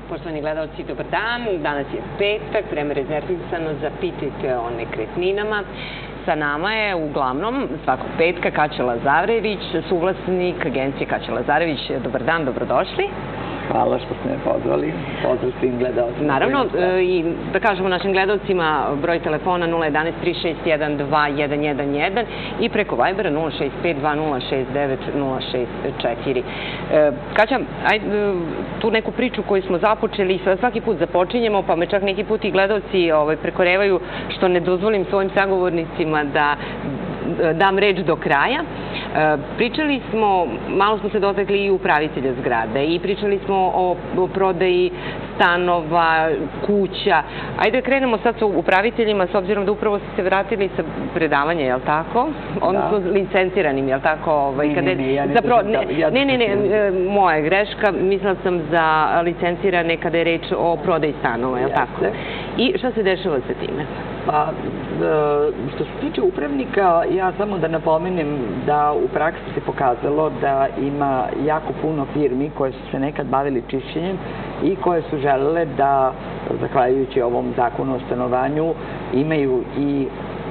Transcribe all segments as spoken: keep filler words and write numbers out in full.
Poštovani gledalci, dobar dan. Danas je petak, vreme rezervisano za Pitajte o nekretninama. Sa nama je uglavnom svakog petka Kaća Lazarević, suvlasnik agencije Kaća Lazarević. Dobar dan, dobrodošli. Hvala što ste me pozvali. Pozdrav svim gledalcima. Naravno, i da kažemo našim gledalcima broj telefona nula jedanaest tri šest jedan dva jedan jedan jedan i preko Vibera nula šest pet dva nula šest devet nula šest četiri. Kaća, ajde tu neku priču koju smo započeli i svaki put započinjemo, pa me čak neki put i gledalci prekorevaju što ne dozvolim svojim sagovornicima da dam reč do kraja. Pričali smo, malo smo se dotakli i upravitelja zgrade i pričali smo o prodaji stanova, kuća. Ajde da krenemo sad sa upraviteljima, s obzirom da upravo ste se vratili sa predavanja, je li tako? Odnosno licenciranim, je li tako? Ne, ne, ne, ja ne držim. Ne, ne, ne, moja greška, mislila sam za licencirane kada je reč o prodaji stanova, je li tako? I šta se dešava sa time? Pa, što se tiče upravnika, ja samo da napomenem da u praksi se pokazalo da ima jako puno firmi koje su se nekad bavili čišćenjem i koje su želele da, zahvaljujući ovom zakonu o stanovanju, imaju i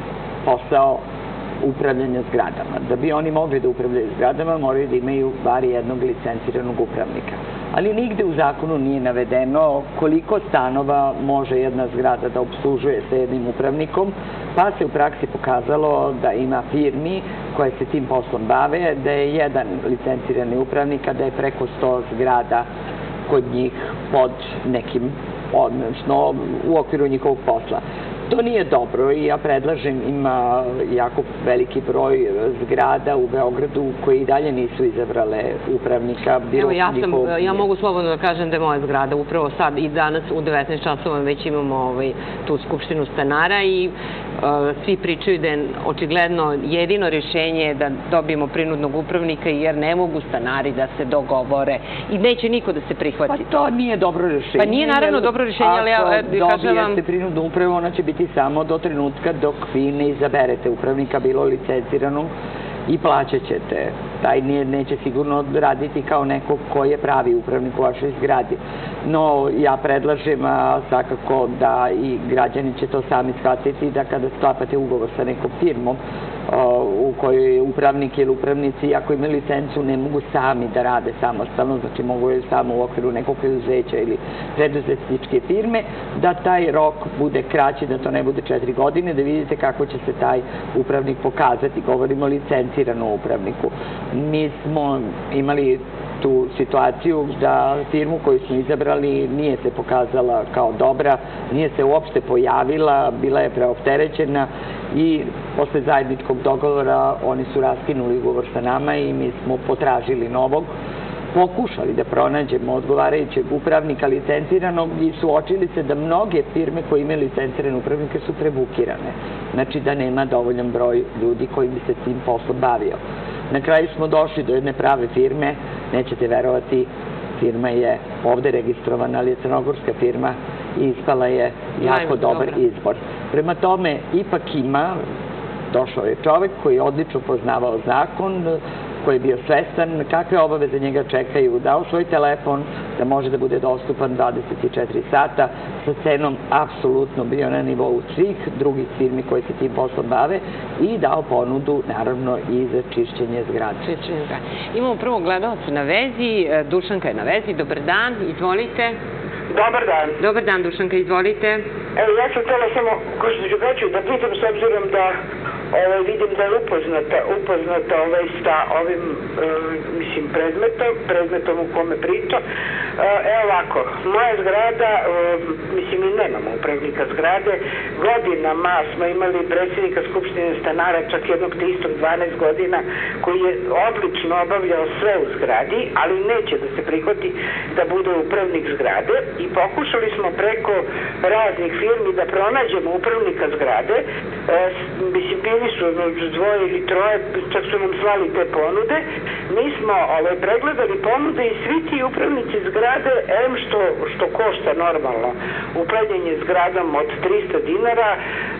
posao upravljanja zgradama. Da bi oni mogli da upravljaju zgradama, moraju da imaju bar jednog licenciranog upravnika. Ali nigde u zakonu nije navedeno koliko stanova može jedna zgrada da obslužuje sa jednim upravnikom, pa se u praksi pokazalo da ima firmi koje se tim poslom bave, da je jedan licencirani upravnik, a da je preko sto zgrada kod njih pod nekim, odnosno u okviru njihovog posla. To nije dobro i ja predlažem, ima jako veliki broj zgrada u Beogradu koji i dalje nisu izabrale upravnika. Evo, ja mogu slobodno da kažem da je moja zgrada upravo sad i danas u devetnaest časova već imamo tu skupštinu stanara i svi pričaju da je očigledno jedino rješenje da dobijemo prinudnog upravnika jer ne mogu stanari da se dogovore i neće niko da se prihvati. Pa to nije dobro rješenje. Pa nije naravno dobro rješenje, ali ja kažem vam... Ako dobijete prinudnu upravu, ona će biti samo do trenutka dok vi ne izaberete upravnika, bilo licenciranog, i plaćat ćete. Taj neće sigurno raditi kao neko ko je pravi upravnik u vašoj zgradi. No, ja predlažem svakako da i građani će to sami shvatiti, da kada sklapate ugovor sa nekom firmom u kojoj je upravnik ili upravnici, ako imaju licencu, ne mogu sami da rade samostalno, znači mogu je samo u okviru nekog preduzeća ili preduzetničke firme, da taj rok bude kraći, da to ne bude četiri godine, da vidite kako će se taj upravnik pokazati. Govorimo o licenciranom upravniku. Mi smo imali tu situaciju da firmu koju smo izabrali nije se pokazala kao dobra, nije se uopšte pojavila, bila je preopterećena i posle zajedničkog dogovora oni su raskinuli ugovor sa nama i mi smo potražili novog, pokušali da pronađemo odgovarajućeg upravnika licenciranog i suočili se da mnoge firme koje imaju licencirane upravnike su prebukirane. Znači da nema dovoljan broj ljudi koji bi se tim poslom bavio. Na kraju smo došli do jedne prave firme, nećete verovati, firma je ovde registrovana, ali je crnogorska firma i ispala je jako dobar izbor. Prema tome, ipak ima, došao je čovek koji je odlično poznavao zakon, koji je bio svestan kakve obaveze njega čekaju, dao svoj telefon da može da bude dostupan dvadeset četiri sata, sa cenom apsolutno bio na nivou svih drugih firmi koje se tim poslom bave i dao ponudu, naravno, i za čišćenje zgrade. Imamo prvog gledalca na vezi, Dušanka je na vezi. Dobar dan, izvolite. Dobar dan. Dobar dan, Dušanka, izvolite. Evo, ja sam htjela samo, gospođu Kaću, da pitam s obzirom da vidim da je upoznata sa ovim, mislim, predmetom, predmetom u kome priča. Evo ovako, moja zgrada, mislim, i nemamo upravnika zgrade, godinama smo imali predsjednika Skupštine stanara, čak jednog te istog dvanaest godina, koji je odlično obavljao sve u zgradi, ali neće da se prihvati da bude upravnik zgrade i pokušali smo preko raznih firmi da pronađemo upravnika zgrade. Mislim, bili su dvoje ili troje, čak su nam slali te ponude. Mi smo pregledali ponude i svi ti upravnici zgrade, em što košta normalno upravljanje zgradom od trista dinara,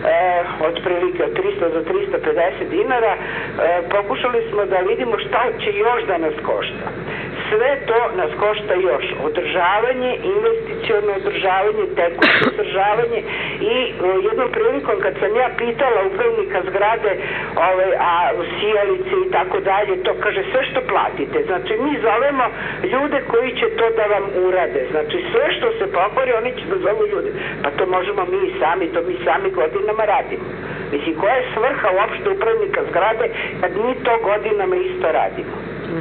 otprilike od trista do trista pedeset dinara, pokušali smo da vidimo šta će još da nas košta. sve to nas košta još. Održavanje, investiciono održavanje, tekuće održavanje i jednom prilikom kad sam ja pitala upravnika zgrade, a sijalice i tako dalje, to kaže sve što platite. Znači mi zovemo ljude koji će to da vam urade. Znači sve što se pokvari oni će da zovu ljude. Pa to možemo mi sami, to mi sami godinama radimo. Mislim, koja je svrha uopšte upravnika zgrade kad mi to godinama isto radimo?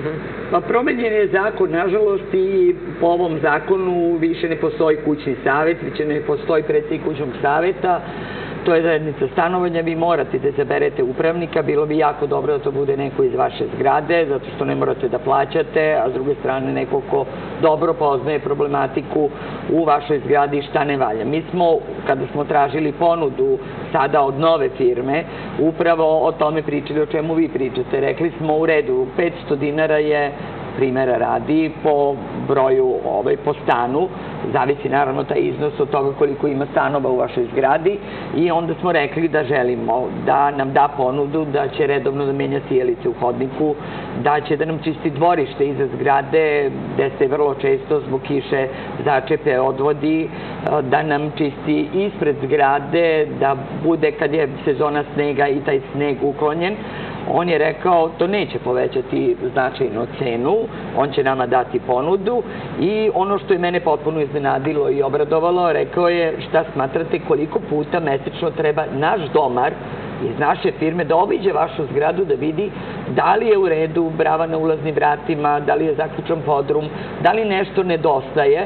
Pa promenjen je zakon, nažalost, i po ovom zakonu više ne postoji kućni savjet, više ne postoji predsjednik kućnog savjeta, to je zajednica stanovanja, vi morate da zaberete upravnika, bilo bi jako dobro da to bude neko iz vaše zgrade, zato što ne morate da plaćate, a s druge strane neko ko dobro poznaje problematiku u vašoj zgradi šta ne valja. Mi smo, kada smo tražili ponudu sada od nove firme, upravo o tome pričali o čemu vi pričate. Rekli smo u redu, petsto dinara je primjera radi po broju, po stanu, zavisi naravno taj iznos od toga koliko ima stanova u vašoj zgradi i onda smo rekli da želimo da nam da ponudu, da će redovno da menja sijalice u hodniku, da će da nam čisti dvorište iza zgrade, gde se vrlo često zbog kiše začepe odvodi, da nam čisti ispred zgrade, da bude kad je sezona snega i taj sneg uklonjen. On je rekao, to neće povećati značajno cenu, on će nama dati ponudu i ono što je mene potpuno iznenadilo i obradovalo, rekao je šta smatrate koliko puta mesečno treba naš domar iz naše firme da obiđe vašu zgradu da vidi da li je u redu brava na ulaznim vratima, da li je zaključan podrum, da li nešto nedostaje.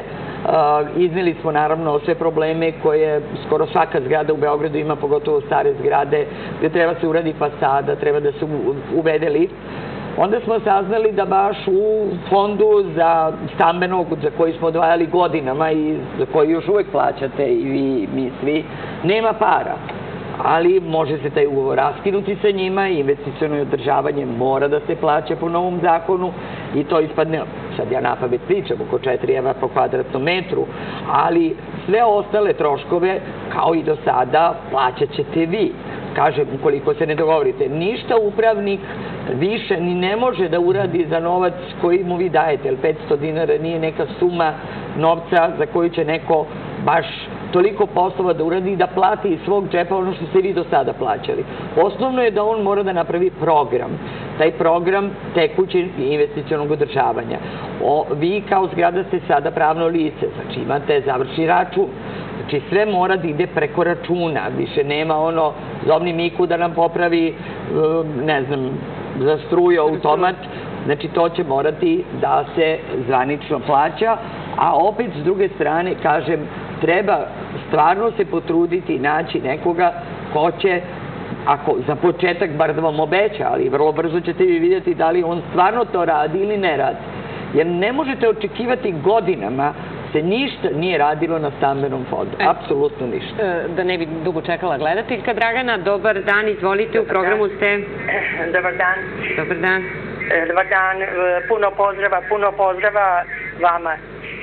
Izneli smo naravno sve probleme koje skoro svaka zgrada u Beogradu ima, pogotovo stare zgrade, gde treba se uradi fasada, treba da se uvede lift. Onda smo saznali da baš u fondu za stambenog, za koji smo odvajali godinama i za koji još uvek plaćate i vi, mi svi, nema para. Ali može se taj ugovor raskinuti sa njima i investiciono održavanje mora da se plaća po novom zakonu i to ispadne, sad ja napamet pričam, oko četiri evra po kvadratnom metru, ali sve ostale troškove, kao i do sada, plaćat ćete vi. Kažem, ukoliko se ne dogovorite, ništa upravnik više ni ne može da uradi za novac koji mu vi dajete, jer petsto dinara nije neka suma novca za koju će neko baš toliko poslova da uradi i da plati iz svog džepa ono što ste vi do sada plaćali. Osnovno je da on mora da napravi program. Taj program tekućeg i investicionog održavanja. Vi kao zgrada ste sada pravno lice, znači imate završni račun. Znači sve mora da ide preko računa. Više nema ono zovni Miku da nam popravi, ne znam, za struju automat. Znači to će morati da se zvanično plaća, a opet s druge strane, kažem, treba stvarno se potruditi i naći nekoga ko će, ako za početak bar da vam obeća, ali vrlo brzo ćete vi vidjeti da li on stvarno to radi ili ne radi. Jer ne možete očekivati godinama se ništa nije radilo na stambenom fondu. Apsolutno ništa. Da ne bi dugo čekala gledateljka. Dragana, dobar dan, izvolite, u programu ste. Dobar dan. Dobar dan. Dobar dan, puno pozdrava, puno pozdrava vama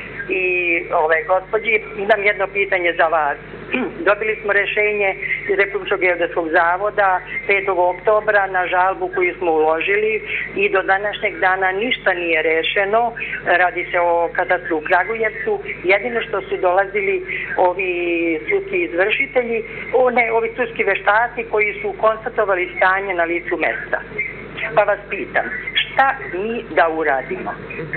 i ove gospođi. Imam jedno pitanje za vas. Dobili smo rešenje iz Republičkog geodetskog zavoda petog oktobra na žalbu koju smo uložili i do današnjeg dana ništa nije rešeno. Radi se o katastru u Kragujevcu. Jedino što su dolazili ovi sudski izvršitelji, ne, ovi sudski veštaci koji su konstatovali stanje na licu mesta. Pa vas pitam, šta mi da uradimo?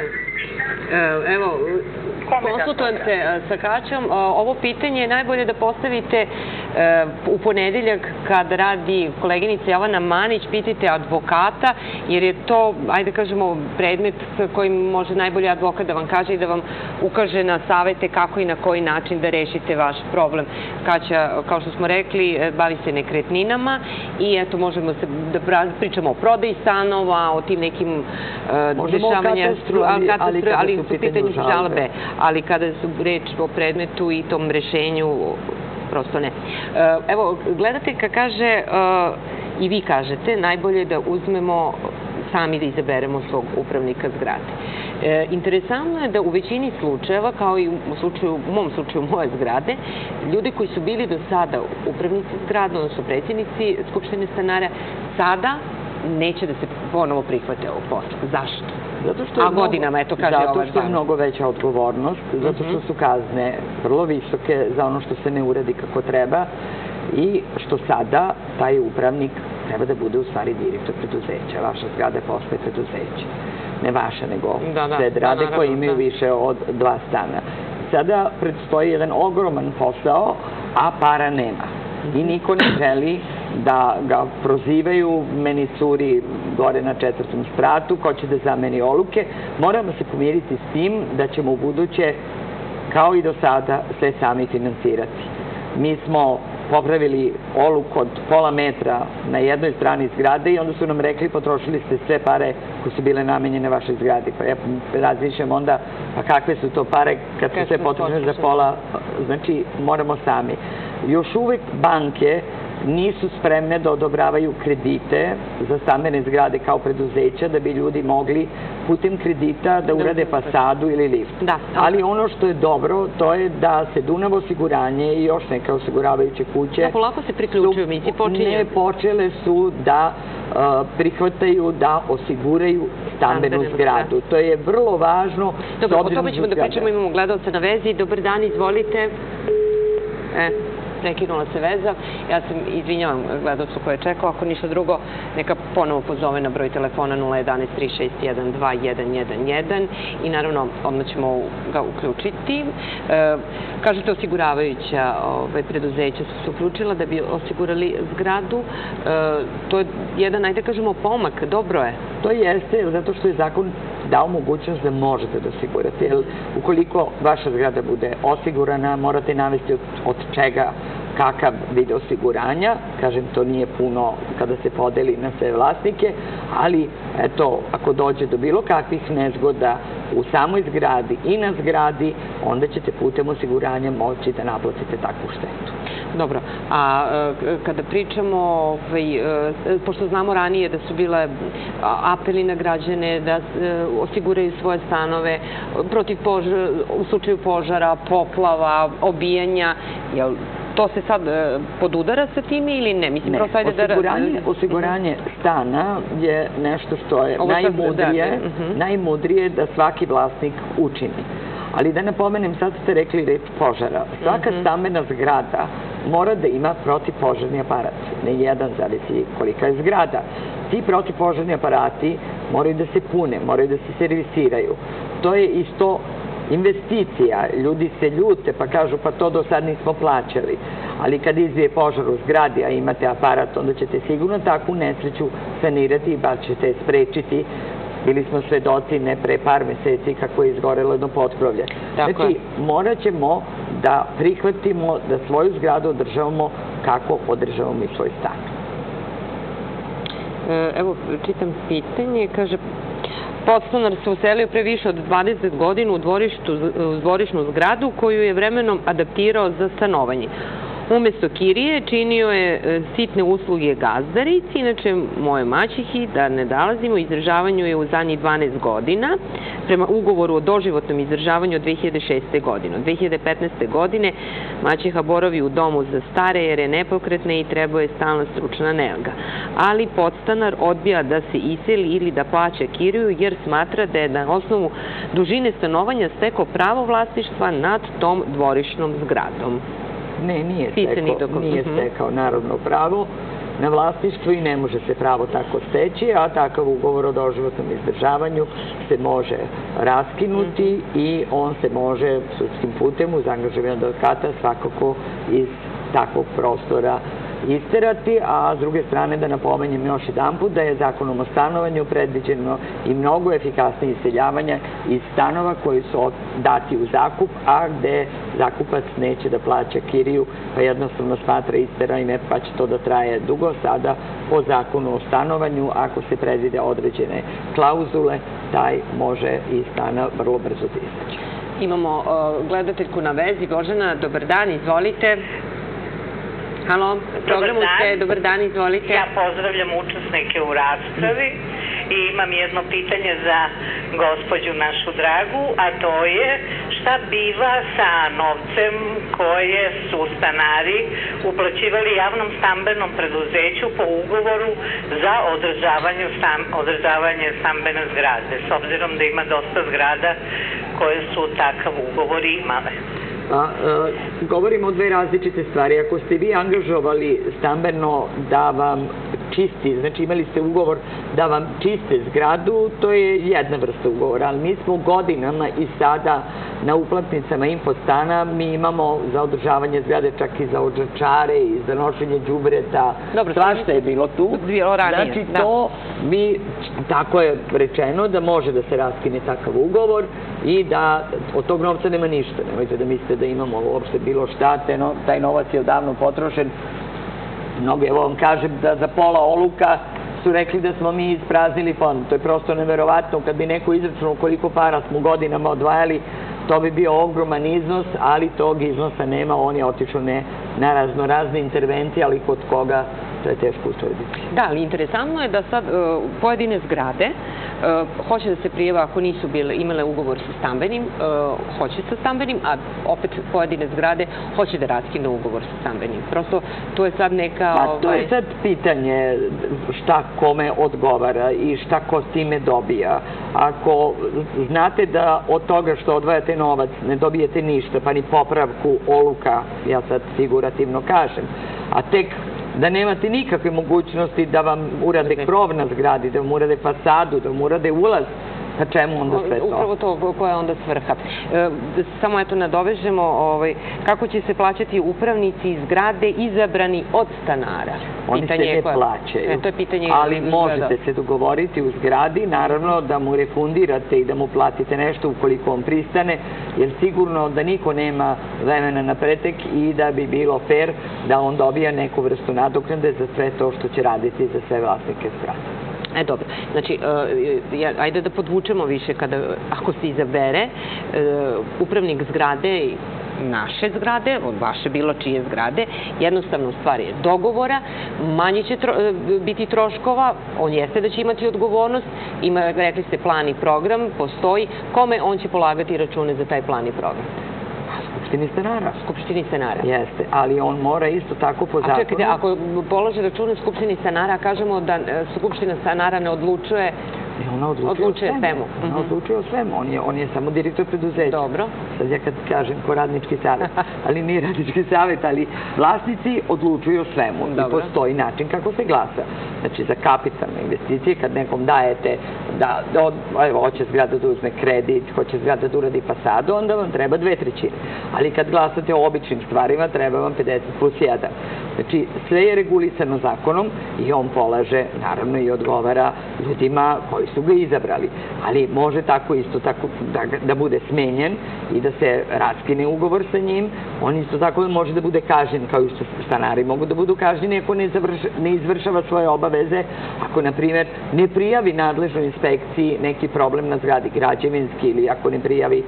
Evo, konsultujem se sa Kaćom. Ovo pitanje je najbolje da postavite u ponedeljak kad radi koleginica Jovana Manić, pitajte advokata, jer je to, ajde kažemo, predmet kojim može najbolji advokat da vam kaže i da vam ukaže na savete kako i na koji način da rešite vaš problem. Kaća, kao što smo rekli, bavi se nekretninama i eto, možemo se da pričamo o prodaji stanova, o tim nekim dešavanja, ali su pitanju žalbe, ali kada su reč o predmetu i tom rešenju, prosto ne. Evo, gledateljka kaže, i vi kažete, najbolje je da uzmemo sami da izaberemo svog upravnika zgrade. Interesantno je da u većini slučajeva, kao i u mom slučaju moje zgrade, ljudi koji su bili do sada upravnici zgrade, odnosno predsjednici Skupštine stanara, sada neće da se ponovo prihvate ovog posla. Zašto? A godinama, eto, kaže ova Zato što je mnogo veća odgovornost, zato što su kazne vrlo visoke za ono što se ne uradi kako treba i što sada taj upravnik treba da bude u stvari direktor preduzeća. Vaša zgrada postaje preduzeće. Ne vaša, nego sve zgrade koje imaju više od dva stana. Sada predstoji jedan ogroman posao, a para nema. I niko ne želi da ga prozivaju, meni curi gore na četvrtom spratu, ko će da zameni oluke. Moramo se pomiriti s tim da ćemo u buduće, kao i do sada, sve sami finansirati. Mi smo popravili oluk od pola metra na jednoj strani zgrade i onda su nam rekli potrošili ste sve pare koje su bile namenjene vašoj zgradi. Pa ja razmišljam onda, pa kakve su to pare kad su sve potrošene za pola, znači moramo sami. Još uvek banke nisu spremne da odobravaju kredite za stambene zgrade kao preduzeća da bi ljudi mogli putem kredita da urade fasadu ili lift. Ali ono što je dobro, to je da se Dunav osiguranje i još neke osiguravajuće kuće da polako se priključuju, mi si počinje. Ne, počele su da prihvataju da osiguraju stambenu zgradu. To je vrlo važno. Dobro, o tome ćemo da pričamo, imamo gledalca na vezi. Dobar dan, izvolite. E... prekinula se veza. Ja se izvinjavam gledalcu koji je čekao. Ako ništa drugo, neka ponovo pozove na broj telefona nula jedanaest tri šest jedan dva jedan jedan jedan i naravno odmah ćemo ga uključiti. Kažete, osiguravajuća preduzeća su se uključila da bi osigurali zgradu. To je jedan, ajde kažemo, pomak. Dobro je. To jeste, zato što je zakon dao mogućnost da možete da osigurate. Jer ukoliko vaša zgrada bude osigurana, morate navesti od čega kakav vid osiguranja. Kažem, to nije puno kada se podeli na sve vlasnike, ali eto, ako dođe do bilo kakvih nezgoda u samoj zgradi i na zgradi, onda ćete putem osiguranja moći da naplatite takvu štetu. Dobro, a kada pričamo, pošto znamo ranije da su bile apeli na građane da osiguraju svoje stanove u slučaju požara, poplava, obijanja, jel to se sad podudara sa tim ili ne? Ne, osiguranje stana je nešto što je najmudrije da svaki vlasnik učini. Ali da napomenem, sad ste rekli reč požara. Svaka stambena zgrada mora da ima protivpožarni aparat. Ne jedan, zavisi kolika je zgrada. Ti protivpožarni aparati moraju da se pune, moraju da se servisiraju. To je isto investicija. Ljudi se ljute pa kažu pa to do sad nismo plaćali. Ali kad izbije požar u zgradi, a imate aparat, onda ćete sigurno takvu nesreću sanirati i bar ćete je sprečiti. Bili smo svedoci ne pre par meseci kako je izgorelo jedno potkrovlje. Znači, morat ćemo da prihvatimo da svoju zgradu održavamo kako održavamo i svoj stan. Evo, čitam pitanje, kaže, podstanar se uselio pre više od dvadeset godina u dvorišnu zgradu koju je vremenom adaptirao za stanovanje. Umesto kirije činio je sitne usluge gazdarici, inače moje maćehi, da ne dalazimo, izdržavanju je u zadnjih dvanaest godina, prema ugovoru o doživotnom izdržavanju od dve hiljade šeste. godine. Od dve hiljade petnaeste. godine maćeha boravi u domu za stare jer je nepokretna i treba je stalna stručna nega. Ali podstanar odbija da se iseli ili da plaća kiriju jer smatra da je na osnovu dužine stanovanja stekao pravo vlasništva nad tom dvorišnom zgradom. Ne, nije stekao narodno pravo na vlasništvu i ne može se pravo tako steći, a takav ugovor o doživotnom izdržavanju se može raskinuti i on se može sudskim putem uz angažovanje advokata svakako iz takvog prostora isterati, a s druge strane da napomenjem još jedan put da je zakonom o stanovanju predviđeno i mnogo efikasnije iseljavanja iz stanova koji su dati u zakup, a gde zakupac neće da plaća kiriju, pa jednostavno smatra isteranje, pa će to da traje dugo. Sada po zakonu o stanovanju, ako se predvide određene klauzule, taj može iz stana vrlo brzo da izaći. Imamo gledateljku na vezi. Božana, dobar dan, izvolite. Halo, programu ste, dobar dan, izvolite. Ja pozdravljam učesnike u raspravi i imam jedno pitanje za gospođu našu dragu, a to je šta biva sa novcem koje su stanari uplaćivali javnom stambenom preduzeću po ugovoru za održavanje, stam, održavanje stambene zgrade, s obzirom da ima dosta zgrada koje su takav ugovor imale. A, e, govorimo o dve različite stvari. Ako ste vi angažovali stambeno da vam čisti, znači imali ste ugovor da vam čiste zgradu, to je jedna vrsta ugovora, ali mi smo godinama i sada na uplatnicama Infostana mi imamo za održavanje zgrade čak i za odžačare i za nošenje đubreta. Dobro, svašta je bilo tu. Bilo ranije, znači da. to mi, tako je rečeno da može da se raskine takav ugovor i da od tog novca nema ništa. Nemojte da mislite da imamo uopšte bilo šta, taj novac je odavno potrošen. Mnogo, evo vam kažem da za pola oluka su rekli da smo mi ispraznili fond. To je prosto neverovatno. Kad bi neko izračunao koliko para smo godinama odvajali, to bi bio ogroman iznos, ali tog iznosa nema. On je otišao ne na razno razne intervencije, ali kod koga to je teško utvrditi. Da, ali interesantno je da sad uh, pojedine zgrade uh, hoće da se prijave ako nisu bile, imale ugovor sa stambenim, uh, hoće sa stambenim, a opet pojedine zgrade hoće da raskine ugovor sa stambenim. Prosto to je sad neka... Pa to je sad pitanje šta kome odgovara i šta ko s time dobija. Ako znate da od toga što odvajate novac ne dobijete ništa, pa ni popravku oluka, ja sad figurativno kažem, a tek da nemate nikakve mogućnosti da vam urade krov na zgradi, da vam urade fasadu, da vam urade ulaz, na čemu onda sve to? Upravo to, koja je onda svrha. Samo eto nadovežemo kako će se plaćati upravnici iz zgrade izabrani od stanara. Oni se ne plaćaju, ali možete se dogovoriti u zgradi, naravno da mu refundirate i da mu platite nešto ukoliko vam pristane, jer sigurno da niko nema vremena na pretek i da bi bilo fair da on dobija neku vrstu nadoknade za sve to što će raditi za sve vlasnike zgrade. E, dobro. Znači, ajde da podvučemo više kada, ako se izabere upravnik zgrade, naše zgrade, od vaše bilo čije zgrade, jednostavno stvar je dogovora, manje će biti troškova, on jeste da će imati odgovornost, ima, rekli ste, plan i program, postoji, kome on će polagati račune za taj plan i program? Skupštini stanara. Skupštini stanara. Jeste, ali on mora isto tako po zakonu... A čekajte, ako polože račune Skupštini stanara, kažemo da Skupština stanara ne odlučuje... Ona odlučuje o svemu. Ona odlučuje o svemu. On je samo direktor preduzeća. Dobro. Sad ja kad kažem ko radnički savjet, ali nije radnički savjet, ali vlasnici odlučuju o svemu. I postoji način kako se glasa. Znači, za kapitalne investicije, kad nekom dajete da, evo, hoće zgrada da uzme kredit, hoće zgrada da uradi fasadu, onda vam treba dve trećine. Ali kad glasate o običnim stvarima, treba vam pedeset plus jedan. Znači, sve je regulisano zakonom i on polaže, naravno, i odgovara ljudima koji su ga izabrali. Ali može tako isto tako da bude smenjen i da se raskine ugovor sa njim. On isto tako može da bude kažnjen, kao i što stanari mogu da budu kažnjeni ako ne izvršava svoje obaveze, ako, na primjer, ne prijavi nadležnoj inspekciji neki problem na zgradi građevinski ili ako ne prijavi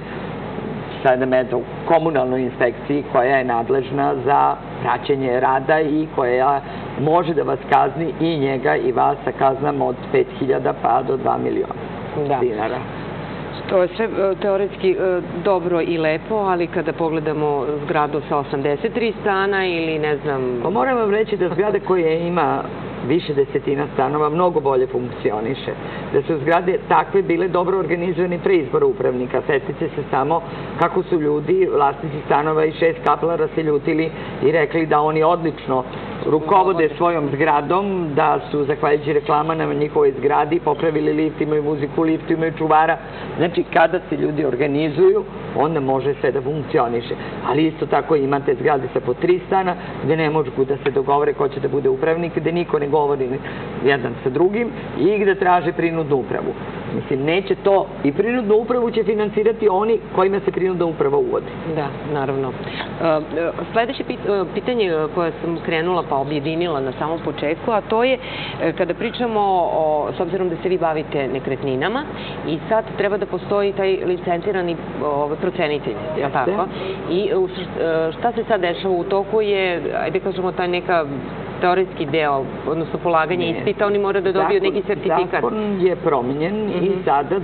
komunalnoj inspekciji koja je nadležna za praćenje rada i koja može da vas kazni i njega i vas sa kaznom od pet hiljada pa do dva miliona dinara. To je sve teoretski dobro i lepo, ali kada pogledamo zgradu sa osamdeset tri stana ili ne znam... Pa moram vam reći da zgrada koja ima više desetina stanova mnogo bolje funkcioniše. Da su zgrade takve bile dobro organizovane pre izbora upravnika. Setite se samo kako su ljudi, vlasnici stanova i šest kaplara se ljutili i rekli da oni odlično rukovode svojom zgradom, da su, zahvaljujući reklama na njihovoj zgradi, popravili lift, imaju muziku u liftu, imaju čuvara. Znači, kada se ljudi organizuju, onda može sve da funkcioniše. Ali isto tako imate zgrade sa po tri stana, gde ne mogu da se dogovore ko će da bude upravnik, gde niko ne govori jedan sa drugim i gde traže prinudnu upravu. Mislim, neće to, i prinudnu upravu će finansirati oni kojima se prinudna uprava uvodi. Da, naravno. Sledeće pitanje koje sam krenula pa objedinila na samom početku, a to je kada pričamo, s obzirom da se vi bavite nekretninama i sad treba da postoji taj licencirani procenitelj, je li tako? I šta se sad dešava u toku je, ajde kažemo, ta neka teorijski deo, odnosno polaganje ispita, oni moraju da dobiju neki sertifikat. Zakon je promenjen i sada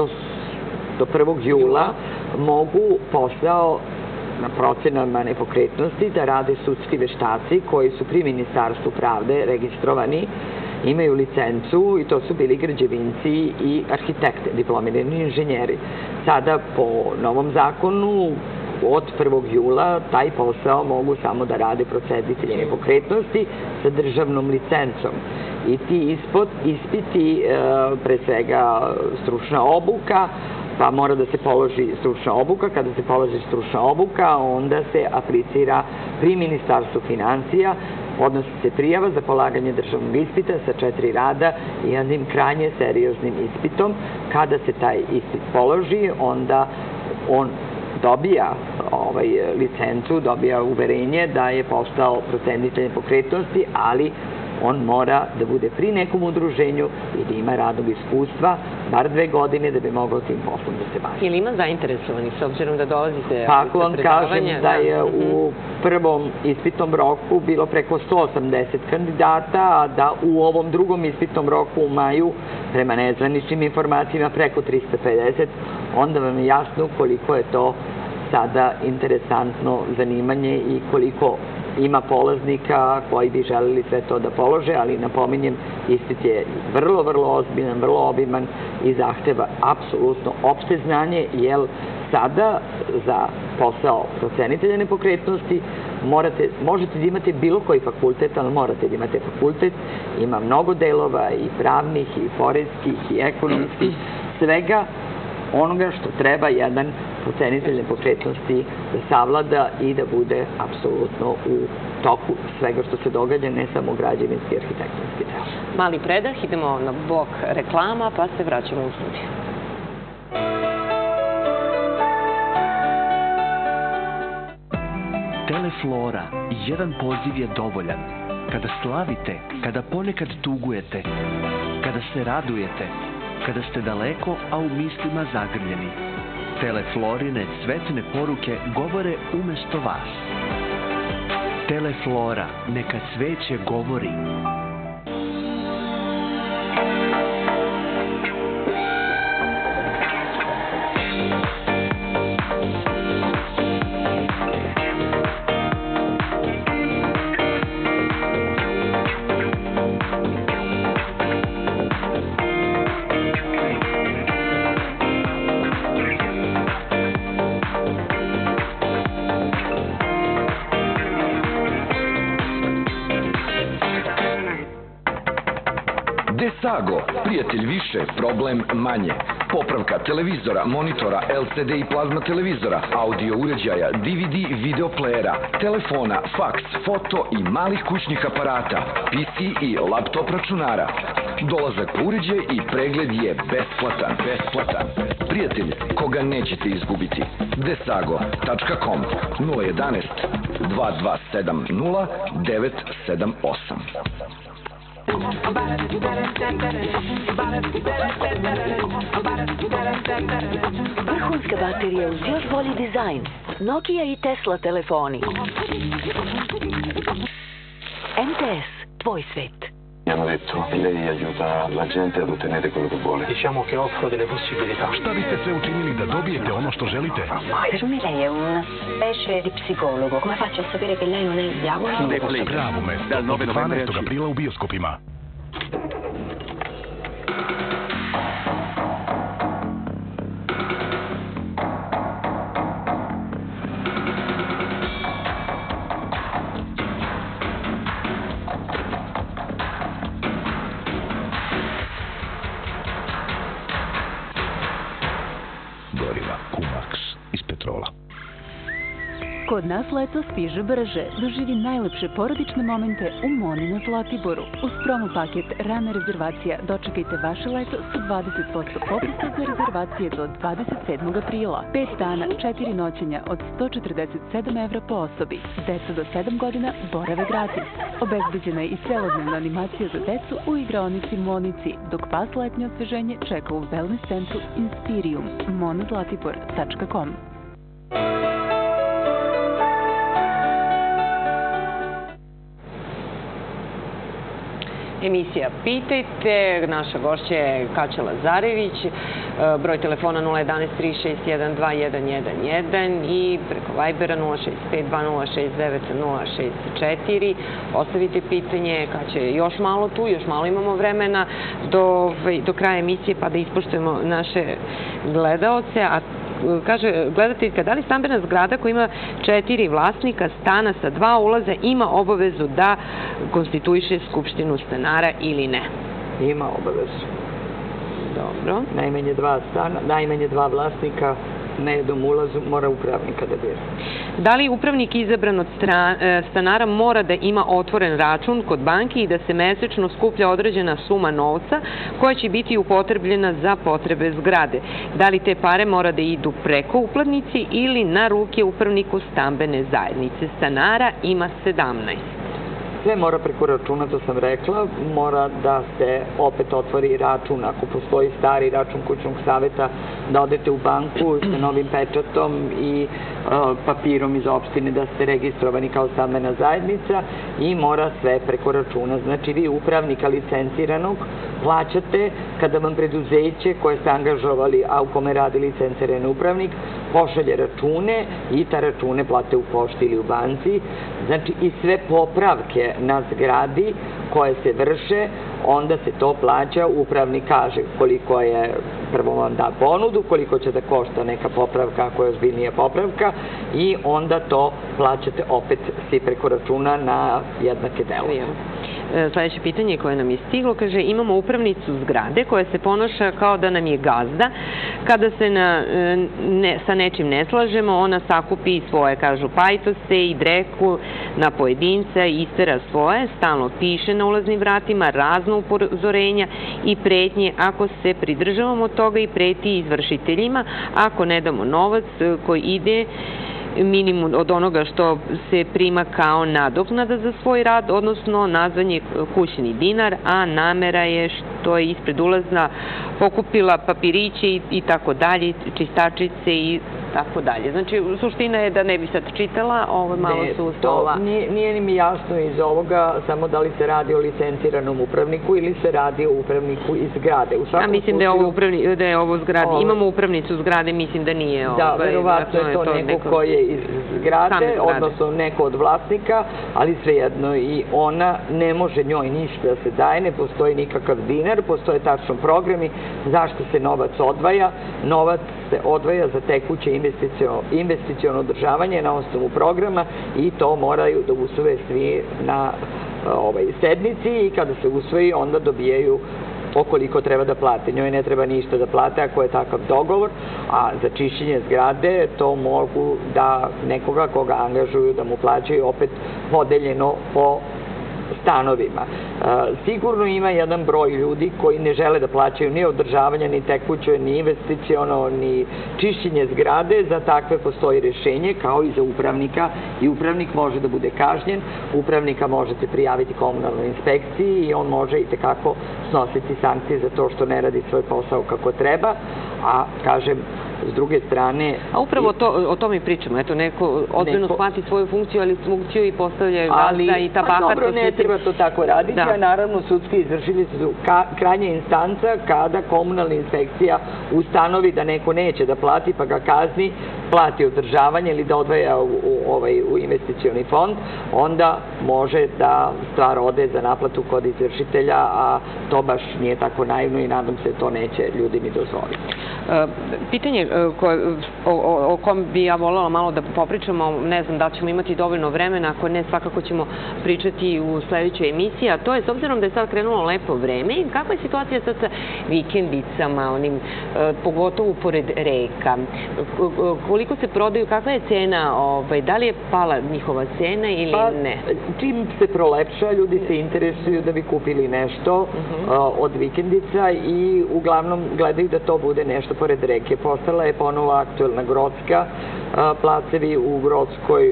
do prvog jula mogu posao na procenama nepokretnosti da rade sudski veštaci koji su pri Ministarstvu pravde registrovani, imaju licencu i to su bili građevinci i arhitekte, diplomirani inženjeri. Sada po novom zakonu od prvog jula taj posao mogu samo da rade procenitelji nepokretnosti sa državnom licencom. I ti ispiti, pre svega stručna obuka, pa mora da se položi stručna obuka. Kada se položi stručna obuka, onda se aplicira pri Ministarstvu finansija, podnosi se prijava za polaganje državnog ispita sa četiri rada i jednim krajnje serioznim ispitom. Kada se taj ispit položi, onda on dobija licencu, dobija uverenje da je postao procenitelj nepokretnosti, ali on mora da bude pri nekom udruženju i da ima radnog iskustva, bar dve godine da bi mogao tim poslom da se bavi. Ili ima zainteresovani, s obzirom da dolazite pa ako vam kažem da je u prvom ispitnom roku bilo preko sto osamdeset kandidata, a da u ovom drugom ispitnom roku u maju, prema nezvaničnim informacijama, preko trista pedeset, onda vam je jasno koliko je to sada interesantno zanimanje i koliko ima polaznika koji bi želeli sve to da polože, ali napominjem, ispit je vrlo, vrlo ozbiljan, vrlo obiman i zahteva apsolutno opšte znanje, jer sada za posao procenitelja nepokretnosti možete da imate bilo koji fakultet, ali morate da imate fakultet, ima mnogo delova i pravnih, i poreskih, i ekonomskih, svega onoga što treba jedan procenitelj nepokretnosti da savlada i da bude apsolutno u toku svega što se događa, ne samo građevinski i arhitektonski deo. Mali predah, idemo na blok reklama, pa se vraćamo u studiju. Teleflora, jedan poziv je dovoljan. Kada slavite, kada ponekad tugujete, kada se radujete, kada ste daleko, a u mislima zagrljeni. Teleflorine cvetne poruke govore umesto vas. Teleflora, neka cveće govori. Desago, prijatelj više, problem manje. Popravka televizora, monitora, el ce de i plazma televizora, audio uređaja, de ve de video playera, telefona, faks, foto i malih kućnih aparata, pe ce i laptop računara. Dolazak po uređaj i pregled je besplatan, besplatan. Prijatelj koga nećete izgubiti. desago tačka com nula jedanaest dva dva sedam nula devet sedam osam. Vrhunska baterija uz još bolji dizajn. Nokia i Tesla telefoni. em te es, tvoj svet. Mi hanno detto che lei aiuta la gente ad ottenere quello che vuole. Diciamo che offro delle possibilità. Šta biste sve učinili da dobijete ono što želite? Per me lei è una specie di psicologo. Come faccio a sapere che lei non è il diavolo? Pravo mesto, od dvanaestog aprila u bioskopima. Kod nas leto stiže brže. Doživi najlepše porodične momente u Moni na Zlatiboru. Uz promo paket rana rezervacija dočekajte vaše leto sa dvadeset posto popusta za rezervacije do dvadeset sedmog aprila. Pet dana, četiri noćenja od sto četrdeset sedam evra po osobi. Deca do sedam godina borave gratis. Obezbeđena je i celodnevna animacija za decu u igraonici Monici, dok pas letnje osveženje čeka u wellness centru Inspirium. mona zlatibor tačka com. emisija Pitajte. Naša gošća je Kaća Lazarević, broj telefona nula jedan tri šest jedan dva jedan jedan jedan i preko Vibera nula šest pet dva nula šest devet nula šest četiri. Ostavite pitanje, Kaća je još malo tu, još malo imamo vremena do, do kraja emisije pa da ispoštujemo naše gledaoce. A kaže gledateljka, da li stambena zgrada koja ima četiri vlasnika stana sa dva ulaza ima obavezu da konstituiše skupštinu stanara ili ne? Ima obavezu. Dobro. Najmanje dva stana, najmanje dva vlasnika na jednom ulazu mora upravnika da bira. Da li upravnik izabran od stanara mora da ima otvoren račun kod banke i da se mesečno skuplja određena suma novca koja će biti upotrebljena za potrebe zgrade? Da li te pare mora da idu preko uplatnici ili na ruke upravniku stambene zajednice? Stanara ima sedamnaest. Sve mora preko računa, to sam rekla, mora da se opet otvori račun, ako postoji stari račun kućnog saveta, da odete u banku sa novim pečatom i papirom iz opštine da ste registrovani kao stambena zajednica i mora sve preko računa. Znači vi upravnika licenciranog plaćate kada vam preduzeće koje ste angažovali, a u kome radi licencirani upravnik, pošalje račune i ta račune plate u pošti ili u banci. Znači i sve popravke na zgradi koje se vrše, onda se to plaća, upravnik kaže koliko je, prvo vam da ponudu, koliko će da košta neka popravka, ako je ozbiljnija popravka i onda to plaćate opet svi preko računa na jednake delove. Sljedeće pitanje koje nam je stiglo, kaže, imamo upravnicu zgrade koja se ponaša kao da nam je gazda. Kada se na, ne, sa nečim ne slažemo, ona sakupi svoje, kažu, pajtose i dreku na pojedinca, istera svoje, stalno piše na ulaznim vratima, razno upozorenja i pretnje ako se pridržavamo toga i preti izvršiteljima, ako ne damo novac koji ide minimum od onoga što se prima kao nadoknada za svoj rad, odnosno nazvan je kućni dinar, a namera je što je ispred ulazna pokupila papiriće i tako dalje, čistačice i tako dalje. Znači, suština je da ne bi sad čitala, ovo malo su stova. Nije ni mi jasno iz ovoga samo da li se radi o licenciranom upravniku ili se radi o upravniku iz zgrade. A mislim da je ovo zgrade. Imamo upravnicu zgrade, mislim da nije. Da, verovatno je to neko ko je iz zgrade, odnosno neko od vlasnika, ali svejedno i ona ne može njoj ništa da se daje, ne postoji nikakav dinar, postoje tačno programi zašto se novac odvaja. Novac se odvaja za tekuće investiciono održavanje na osnovu programa i to moraju da usvoje svi na sednici i kada se usvoji onda dobijaju okoliko treba da plate. Njoj ne treba ništa da plate ako je takav dogovor, a za čišćenje zgrade to mogu da nekoga koga angažuju da mu plaćaju opet podeljeno po stanovima. Sigurno ima jedan broj ljudi koji ne žele da plaćaju ni održavanje, ni tekuće, ni investiciono, ni čišćenje zgrade. Za takve postoji rešenje, kao i za upravnika. I upravnik može da bude kažnjen. Upravnika možete prijaviti komunalnoj inspekciji i on može i tekako snositi sankcije za to što ne radi svoj posao kako treba. A, kažem, s druge strane... A upravo o tome i pričamo. Eto, neko ozbiljno shvati svoju funkciju, ali funkciju i postavljaju gazda i ta bahartost. Dobro, ne treba to tako raditi, a naravno sudski izvršitelji su krajnja instanca kada komunalna inspekcija ustanovi da neko neće da plati, pa ga kazni, plati održavanje ili da odvaja u investicioni fond, onda može da stvar ode za naplatu kod izvršitelja, a to baš nije tako naivno i nadam se to neće ljudi ni dozvoliti. Pitanje o kom bi ja voljela malo da popričamo, ne znam da ćemo imati dovoljno vremena, ako ne, svakako ćemo pričati u sledećoj emisiji, a to je s obzirom da je sad krenulo lepo vreme, kakva je situacija sad sa vikendicama, onim, pogotovo pored reka, koliko se prodaju, kakva je cena, da li je pala njihova cena ili ne? Čim se prolepša, ljudi se interesuju da bi kupili nešto od vikendica i uglavnom gledaju da to bude nešto pored reke. Postala je ponovo aktuelna Grocka, placevi u Grockoj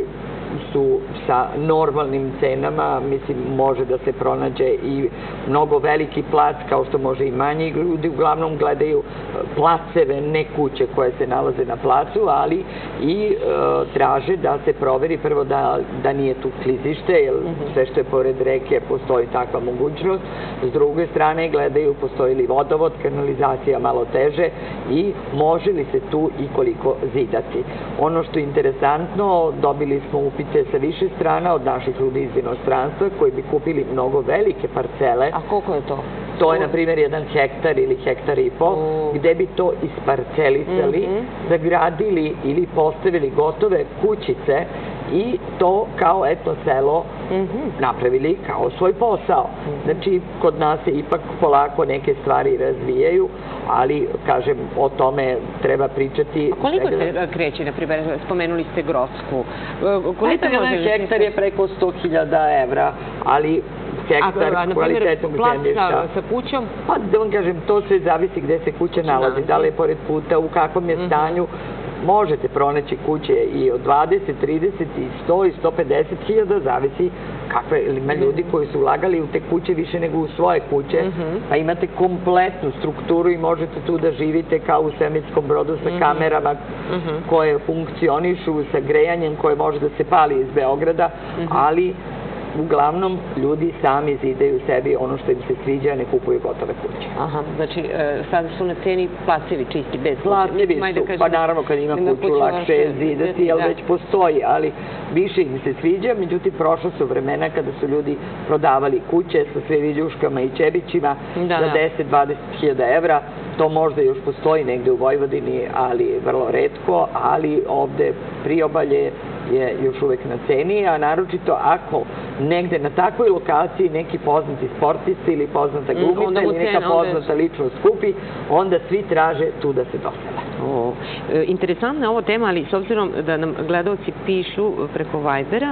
su sa normalnim cenama, mislim, može da se pronađe i mnogo veliki plac, kao što može i manji. Ljudi uglavnom gledaju placeve, ne kuće koje se nalaze na placu, ali i e, traže da se proveri prvo da, da nije tu klizište, jer sve što je pored reke postoji takva mogućnost. S druge strane gledaju postoji li vodovod, kanalizacija malo teže i može li se tu i koliko zidati. Ono što je interesantno, dobili smo upite sa više strana od naših ljudi iz inostranstva koji bi kupili mnogo velike parcele. A koliko je to? To je, na primjer, jedan hektar ili hektar i po, gde bi to isparcelisali, sagradili ili postavili gotove kućice i to kao etno selo napravili kao svoj posao. Znači, kod nas se ipak polako neke stvari razvijaju, ali, kažem, o tome treba pričati. A koliko se kreće, na primjer, spomenuli ste Grocku? Koliko jedan hektar je preko sto hiljada evra, ali hektar kvalitetnog zemljišta. Plac sa kućom? Pa, da vam kažem, to sve zavisi gde se kuća nalazi, da li je pored puta, u kakvom je stanju. Možete pronaći kuće i od dvadeset, trideset, sto i sto pedeset hiljada, zavisi kakve, ima ljudi koji su ulagali u te kuće više nego u svoje kuće, pa imate kompletnu strukturu i možete tu da živite kao u svemirskom brodu sa kamerama koje funkcionišu, sa grejanjem koje može da se pali iz Beograda, ali uglavnom ljudi sami zidaju sebi ono što im se sviđa, ne kupuju gotove kuće. Aha, znači sada su na ceni placevi čisti, bez placevi su, pa naravno kad ima kuću lakše je zidati, jer već postoji, ali više im se sviđa, međutim prošla su vremena kada su ljudi prodavali kuće sa sve viljuškama i čebićima za deset do dvadeset hiljada evra. To možda još postoji negde u Vojvodini, ali vrlo retko, ali ovde priobalje je još uvek na ceni, a naročito ako negde na takvoj lokaciji neki poznati sportista ili poznata glumica ili neka poznata ličnost kupi, onda svi traže tu da se dosele. Interesantna je ovo tema, ali s obzirom da nam gledalci pišu preko Vibera,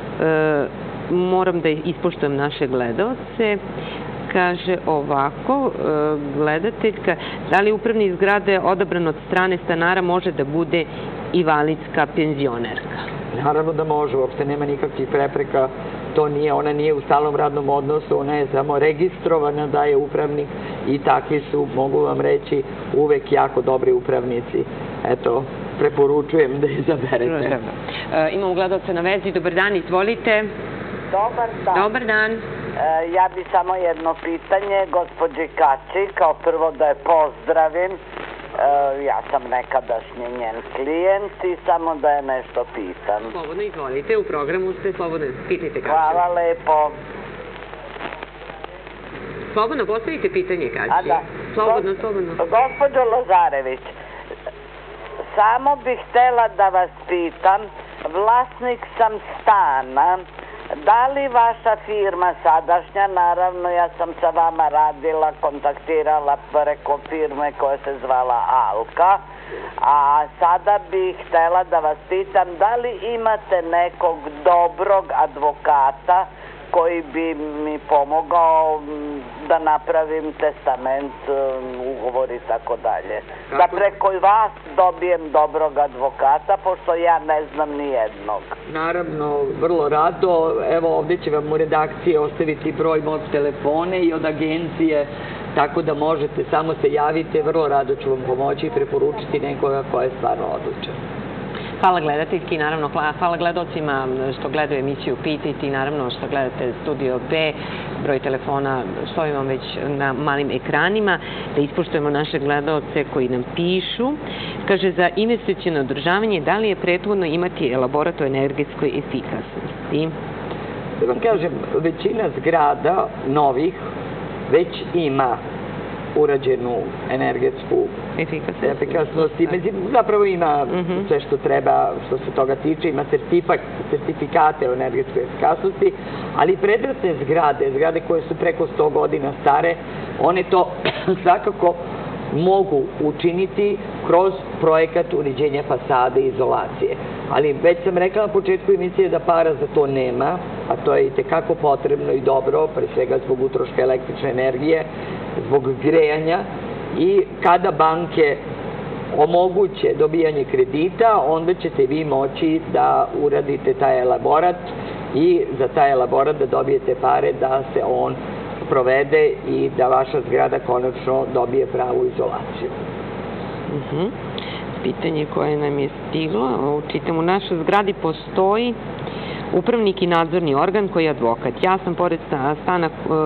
moram da ispoštujem naše gledalce. Kaže ovako, gledateljka, da li upravnik zgrade odabran od strane stanara može da bude invalidska penzionerka? Naravno da može, uopšte nema nikakvih prepreka, to nije, ona nije u stalnom radnom odnosu, ona je samo registrovana da je upravnik i takvi su, mogu vam reći, uvek jako dobri upravnici. Eto, preporučujem da izaberete. Imamo gledalca na vezi, dobar dan, izvolite. Dobar dan. Dobar dan. Ja bi samo jedno pitanje gospođi Kači, kao prvo da je pozdravim. Ja sam nekadašnji njen klijent i samo da je nešto pitam. Slobodno izvolite, u programu ste, slobodno pitajte Kači. Hvala lepo. Slobodno postavite pitanje Kači. A da. Slobodno, slobodno. Gospođo Lazarević, samo bih htela da vas pitam, vlasnik sam stana. Da li vaša firma sadašnja, naravno ja sam sa vama radila, kontaktirala preko firme koja se zvala Alka, a sada bih htela da vas pitam da li imate nekog dobrog advokata koji bi mi pomogao da napravim testament, ugovor i tako dalje. Da preko vas dobijem dobrog advokata, pošto ja ne znam ni jednog. Naravno, vrlo rado. Evo ovdje će vam u redakciji ostaviti broj mog telefona i od agencije, tako da možete, samo se javite, vrlo rado ću vam pomoći i preporučiti nekoga ko je stvarno odlučan. Hvala gledateljki, naravno, hvala gledalcima što gledaju emisiju Pitajte i naravno što gledate Studio B, broj telefona stoji vam već na malim ekranima, da ispoštujemo naše gledalce koji nam pišu. Kaže, za investiciono održavanje, da li je prethodno imati elaborat o energetskoj efikasnosti? Da vam kažem, većina zgrada novih već ima urađenu energetsku efikasnost i zapravo ima sve što treba, što se toga tiče, ima sertifikate o energetskoj efikasnosti, ali predratne zgrade, zgrade koje su preko sto godina stare, one to svakako mogu učiniti kroz projekat uređenja fasade i izolacije. Ali već sam rekla na početku emisije da para za to nema, a to je i tekako potrebno i dobro, pre svega zbog utroška električne energije, zbog grejanja, i kada banke omoguće dobijanje kredita, onda ćete vi moći da uradite taj elaborat i za taj elaborat da dobijete pare da se on provede i da vaša zgrada konačno dobije pravu izolaciju. Pitanje koje nam je stiglo, čitam, u našoj zgradi postoji upravnik i nadzorni organ koji je advokat. Ja sam pored stana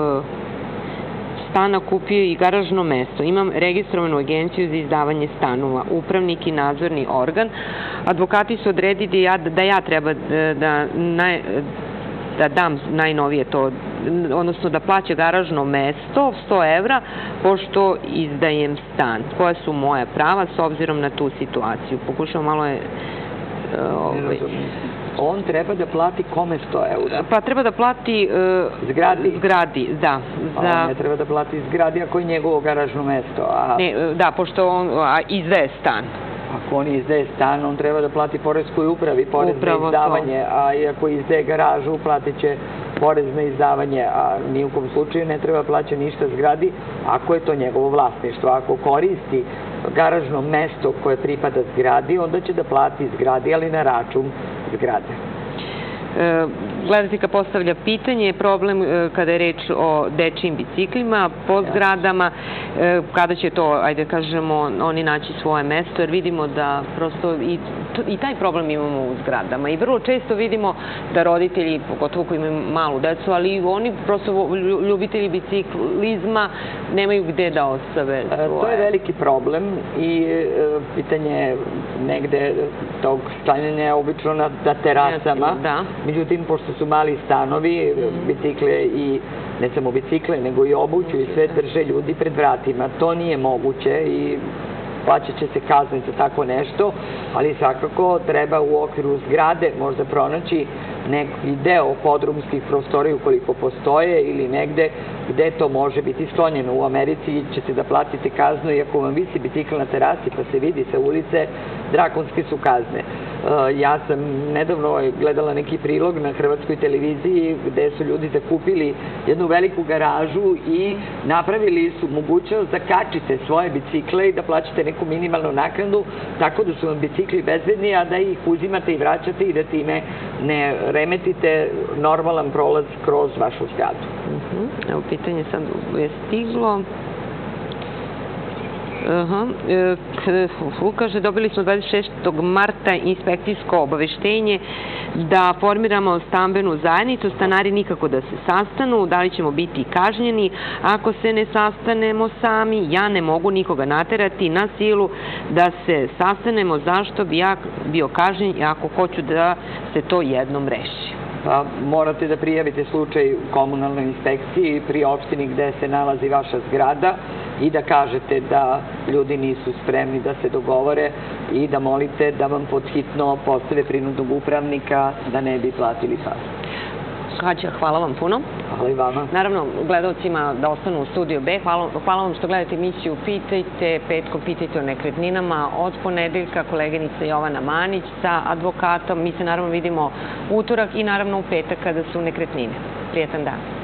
stana kupio i garažno mesto. Imam registrovanu agenciju za izdavanje stanova. Upravnik i nadzorni organ. Advokati su odredili da ja treba da da dam najnovije to, odnosno da plaća garažno mesto sto evra, pošto izdajem stan. Koja su moja prava s obzirom na tu situaciju? Pokušam malo je... On treba da plati kome sto eura? Pa treba da plati... Zgradi? Zgradi, da. On ne treba da plati zgradi ako je njegovo garažno mesto. Da, pošto on izdaje stan. Ako on izdaje stan, on treba da plati poreskoj upravi porez na izdavanje, a i ako izdaje garažu, platit će porez na izdavanje, a ni u kom slučaju ne treba plaća ništa zgradi ako je to njegovo vlasništvo. Ako koristi garažno mesto koje pripada zgradi, onda će da plati zgradi, ali na račun zgrade. Gledateljka postavlja pitanje, problem kada je reč o dečijim biciklima po zgradama, kada će to, ajde kažemo, oni naći svoje mesto, jer vidimo da prosto i taj problem imamo u zgradama. I vrlo često vidimo da roditelji, pogotovo koji imaju malu decu, ali oni prosto ljubitelji biciklizma nemaju gde da ostave svoje. To je veliki problem i pitanje negde tog sklanjanja je obično na terasama. Međutim, pošto su mali stanovi, bicikle i ne samo bicikle, nego i obuću i sve drže ljudi pred vratima. To nije moguće i plaćat će se kazne za tako nešto, ali svakako treba u okviru zgrade možda pronaći neki deo podrumskih prostorija ukoliko postoje ili negde gde to može biti sklonjeno. U Americi ćete da platite kaznu i ako vam visi bicikl na terasi pa se vidi sa ulice, drakonske su kazne. Ja sam nedavno gledala neki prilog na hrvatskoj televiziji gde su ljudi zakupili jednu veliku garažu i napravili su mogućnost da kačite svoje bicikle i da plaćate neku minimalnu naknadu, tako da su vam bicikli bezbedni, a da ih uzimate i vraćate i da time ne remetite normalan prolaz kroz vašu zgradu. Evo, pitanje sad je stiglo. Kaže, dobili smo dvadeset šestog marta inspekcijsko obaveštenje da formiramo stambenu zajednicu, stanari nikako da se sastanu, da li ćemo biti kažnjeni ako se ne sastanemo sami. Ja ne mogu nikoga naterati na silu da se sastanemo, zašto bi ja bio kažnjen ako hoću da se to jednom reši. Pa morate da prijavite slučaj komunalnoj inspekciji pri opštini gde se nalazi vaša zgrada i da kažete da ljudi nisu spremni da se dogovore i da molite da vam podhitno postave prinudnog upravnika da ne bi platili kaznu. Kaća, hvala vam puno. Hvala i vama. Naravno, gledalcima da ostanu u Studiju B. Hvala vam što gledate emisiju Pitajte, petkom Pitajte o nekretninama. Od ponedeljka koleginica Jovana Manić sa advokatom. Mi se naravno vidimo utorak i naravno u petak kada su nekretnine. Prijetan dan.